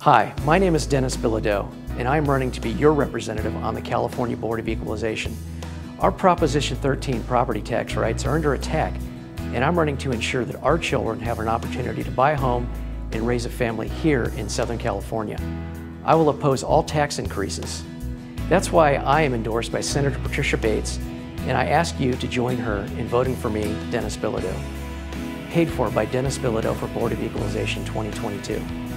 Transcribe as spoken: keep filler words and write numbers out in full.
Hi, my name is Denis Bilodeau, and I'm running to be your representative on the California Board of Equalization. Our Proposition thirteen property tax rights are under attack, and I'm running to ensure that our children have an opportunity to buy a home and raise a family here in Southern California. I will oppose all tax increases. That's why I am endorsed by Senator Patricia Bates, and I ask you to join her in voting for me, Denis Bilodeau. Paid for by Denis Bilodeau for Board of Equalization twenty twenty-two.